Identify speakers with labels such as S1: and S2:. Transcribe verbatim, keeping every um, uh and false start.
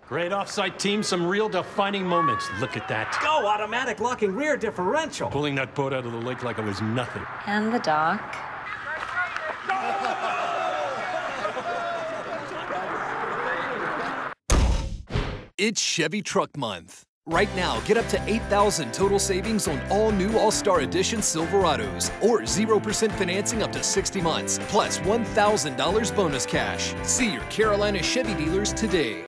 S1: Great offside team, some real defining moments. Look at that.
S2: Go, automatic locking rear differential.
S1: Pulling that boat out of the lake like it was nothing.
S3: And the dock.
S4: It's Chevy Truck Month. Right now, get up to eight thousand total savings on all new All-Star Edition Silverados, or zero percent financing up to sixty months, plus one thousand dollars bonus cash. See your Carolina Chevy dealers today.